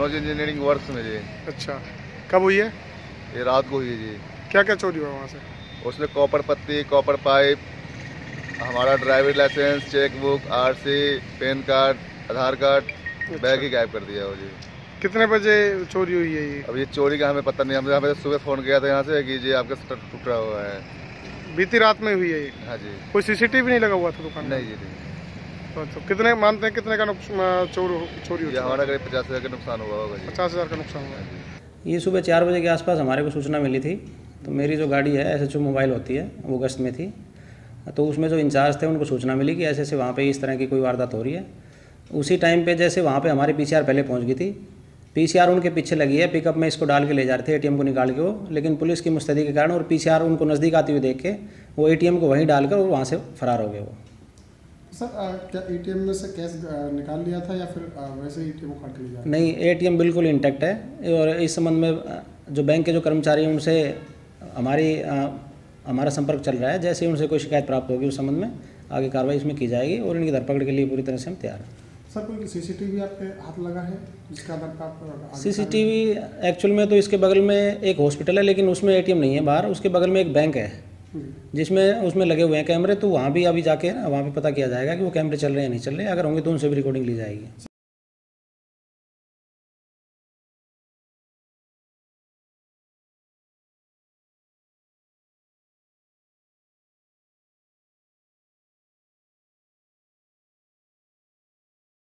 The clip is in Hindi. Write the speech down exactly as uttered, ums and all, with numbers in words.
मनोज इंजीनियरिंग वर्क्स में जी। अच्छा, कब हुई है? ये रात को हुई है जी। क्या क्या चोरी हुआ वहाँ से? उसने कॉपर पत्ती, कॉपर पाइप, हमारा driving licence, cheque book, RC, PAN card, Aadhaar card, अच्छा। बैग ही गायब कर दिया वो जी। कितने बजे चोरी हुई है ये? अब ये चोरी का हमें पता नहीं, हमें हमें सुबह फ़ोन किया था यहाँ से कि जी आपका शटर टूटा हुआ है। बीती रात में हुई है ये? हाँ जी। कोई सीसीटीवी नहीं लगा हुआ था दुकान में? नहीं जी नहीं। तो, तो कितने मानते हैं कितने का नुकसान चोर चोरी हुई? हमारा करीब पचास हज़ार का नुकसान हुआ होगा जी। पचास हज़ार का नुकसान हुआ है। ये सुबह चार बजे के आसपास हमारे को सूचना मिली थी। तो मेरी जो गाड़ी है एस एच ओ मोबाइल होती है वो गश्त में थी, तो उसमें जो इंचार्ज थे उनको सूचना मिली कि ऐसे ऐसे वहाँ पे इस तरह की कोई वारदात हो रही है। उसी टाइम पे जैसे वहाँ पे हमारी पी सी आर पहले पहुँच गई थी। पी सी आर उनके पीछे लगी है, पिकअप में इसको डाल के ले जा रहे थे ए टी एम को निकाल के वो, लेकिन पुलिस की मुस्तैदी के कारण और पी सी आर उनको नज़दीक आती हुई देख के वो ए टी एम को वहीं डालकर और वहाँ से फरार हो गए वो। सर आ, क्या ए टी एम में से कैश निकाल लिया था या फिर आ, वैसे ही ए टी एम को काट के ले जा? नहीं, ए टी एम बिल्कुल इंटैक्ट है और इस संबंध में जो बैंक के जो कर्मचारी हैं उनसे हमारी आ, हमारा संपर्क चल रहा है। जैसे ही उनसे कोई शिकायत प्राप्त होगी उस संबंध में आगे कार्रवाई इसमें की जाएगी और इनकी धरपकड़ के लिए पूरी तरह से हम तैयार हैं। सर कोई सीसीटीवी आपके हाथ लगा है जिसका आधार कार्ड? सीसीटीवी एक्चुअल में तो इसके बगल में एक हॉस्पिटल है लेकिन उसमें ए टी एम नहीं है बाहर, उसके बगल में एक बैंक है जिसमें उसमें लगे हुए हैं कैमरे, तो वहाँ भी अभी जाके वहाँ भी पता किया जाएगा कि वो कैमरे चल रहे हैं या नहीं चल रहे। अगर होंगे तो उनसे भी रिकॉर्डिंग ली जाएगी।